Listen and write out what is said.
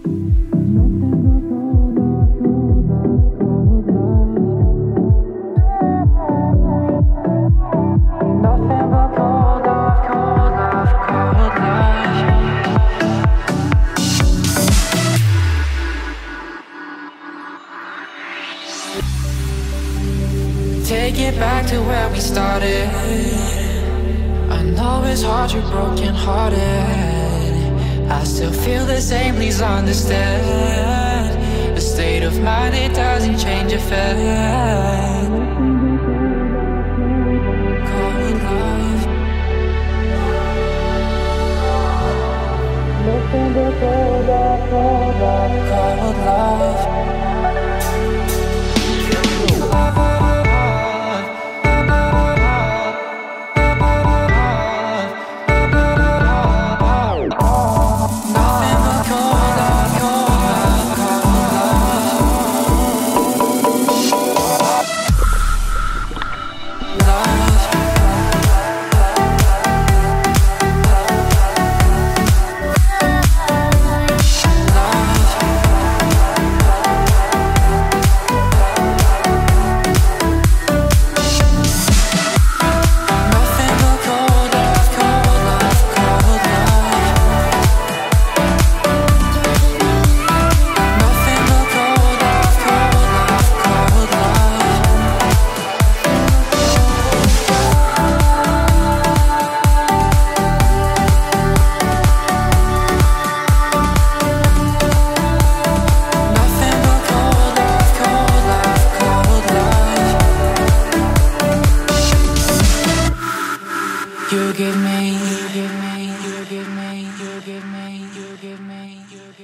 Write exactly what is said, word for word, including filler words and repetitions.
Take it back to where we started. I know it's hard, you're broken hearted. I still feel the same, please understand. The state of mind, it doesn't change a fact. Cold love. Cold love. You give me, you give me, you give me, you give me, you give me, you give me.